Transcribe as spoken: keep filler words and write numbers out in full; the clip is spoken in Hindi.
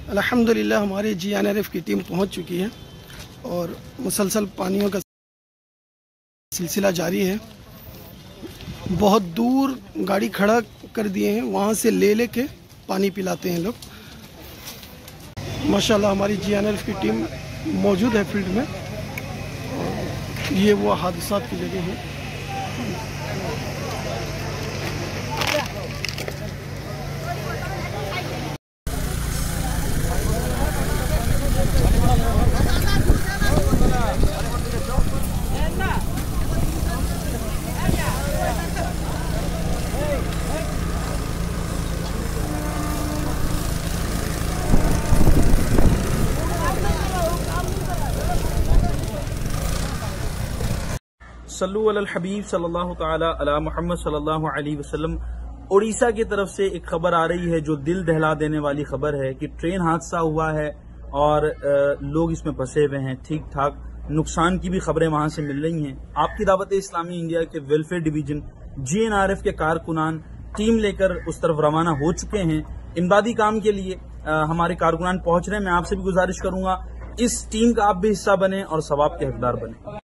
अल्हम्दुलिल्लाह हमारी जी एन आर एफ की टीम पहुंच चुकी है और मुसलसल पानियों का सिलसिला जारी है। बहुत दूर गाड़ी खड़ा कर दिए हैं, वहाँ से ले ले के पानी पिलाते हैं लोग। माशाल्लाह हमारी जी एन आर एफ की टीम मौजूद है फील्ड में। और ये वो हादसा की जगह है। सल्लु अलल हबीब सल्लल्लाहु तआला अला मुहम्मद सल्लल्लाहु अलैहि वसल्लम। ओडिशा की तरफ से एक खबर आ रही है जो दिल दहला देने वाली खबर है कि ट्रेन हादसा हुआ है और लोग इसमें फंसे हुए हैं। ठीक ठाक नुकसान की भी खबरें वहां से मिल रही हैं। आपकी दावत-ए-इस्लामी इंडिया के welfare division G N R F के कारकुनान टीम लेकर उस तरफ रवाना हो चुके हैं। इमदादी काम के लिए आ, हमारे कारकुनान पहुंच रहे हैं। मैं आपसे भी गुजारिश करूंगा इस टीम का आप भी हिस्सा बने और सवाब के हकदार बने।